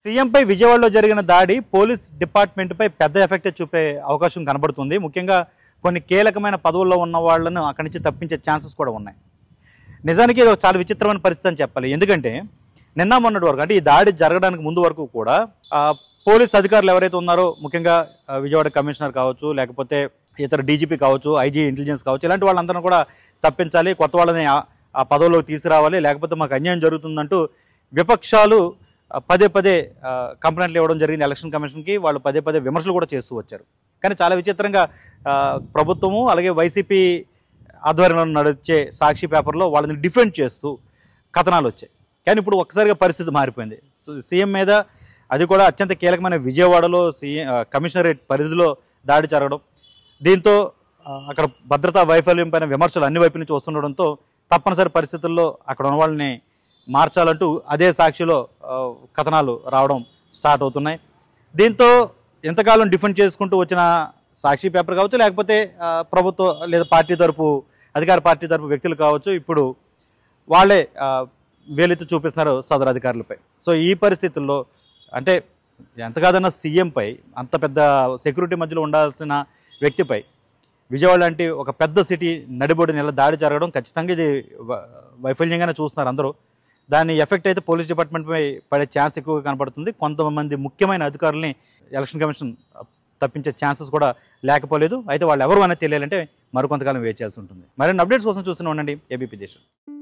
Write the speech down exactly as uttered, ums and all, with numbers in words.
సీఎంపై విజయవాడలో జరిగిన దాడి పోలీస్ డిపార్ట్మెంట్పై పెద్ద ఎఫెక్ట్ చూపే అవకాశం కనబడుతుంది. ముఖ్యంగా కొన్ని కీలకమైన పదవుల్లో ఉన్న వాళ్ళను అక్కడి నుంచి తప్పించే ఛాన్సెస్ కూడా ఉన్నాయి. నిజానికి ఇది చాలా విచిత్రమైన పరిస్థితి అని చెప్పాలి. ఎందుకంటే నిన్న మొన్నటి వరకు అంటే ఈ దాడి జరగడానికి ముందు వరకు కూడా పోలీస్ అధికారులు ఎవరైతే ఉన్నారో, ముఖ్యంగా విజయవాడ కమిషనర్ కావచ్చు, లేకపోతే ఇతర డీజీపీ కావచ్చు, ఐజీ ఇంటెలిజెన్స్ కావచ్చు, ఇలాంటి వాళ్ళందరూ కూడా తప్పించాలి, కొత్త వాళ్ళని ఆ పదవుల్లోకి తీసుకురావాలి, లేకపోతే మాకు అన్యాయం జరుగుతుందంటూ విపక్షాలు పదే పదే కంప్లైంట్లు ఇవ్వడం జరిగింది ఎలక్షన్ కమిషన్కి. వాళ్ళు పదే పదే విమర్శలు కూడా చేస్తూ వచ్చారు. కానీ చాలా విచిత్రంగా ప్రభుత్వము అలాగే వైసీపీ ఆధ్వర్యంలో నడిచే సాక్షి పేపర్లో వాళ్ళని డిఫెండ్ చేస్తూ కథనాలు వచ్చాయి. కానీ ఇప్పుడు ఒక్కసారిగా పరిస్థితి మారిపోయింది. సీఎం మీద, అది కూడా అత్యంత కీలకమైన విజయవాడలో సీఎం కమిషనరేట్ పరిధిలో దాడి జరగడం, దీంతో అక్కడ భద్రతా వైఫల్యం పైన విమర్శలు అన్ని వైపు నుంచి వస్తుండడంతో తప్పనిసరి పరిస్థితుల్లో అక్కడ ఉన్న వాళ్ళని మార్చాలంటూ అదే సాక్షిలో కథనాలు రావడం స్టార్ట్ అవుతున్నాయి. దీంతో ఎంతకాలం డిఫెండ్ చేసుకుంటూ వచ్చిన సాక్షి పేపర్ కావచ్చు, లేకపోతే ప్రభుత్వ లేదా పార్టీ తరపు అధికార పార్టీ తరపు వ్యక్తులు కావచ్చు, ఇప్పుడు వాళ్ళే వేలెత్తి చూపిస్తున్నారు సదరు అధికారులపై. సో ఈ పరిస్థితుల్లో అంటే ఎంత కాదన్నా సీఎంపై, అంత పెద్ద సెక్యూరిటీ మధ్యలో ఉండాల్సిన వ్యక్తిపై విజయవాడ లాంటి ఒక పెద్ద సిటీ నడిబొడిని ఇలా దాడి జరగడం ఖచ్చితంగా ఇది వైఫల్యంగానే చూస్తున్నారు అందరూ. దాని ఎఫెక్ట్ అయితే పోలీస్ డిపార్ట్మెంట్పై పడే ఛాన్స్ ఎక్కువగా కనపడుతుంది. కొంతమంది ముఖ్యమైన అధికారుల్ని ఎలక్షన్ కమిషన్ తప్పించే ఛాన్సెస్ కూడా లేకపోలేదు. అయితే వాళ్ళు ఎవరు అనేది తెలియాలంటే మరికొంతకాలం వేచి చేయాల్సి ఉంటుంది. మరిన్ని అప్డేట్స్ కోసం చూస్తూనే ఉండండి ఏబీపీ దేశం.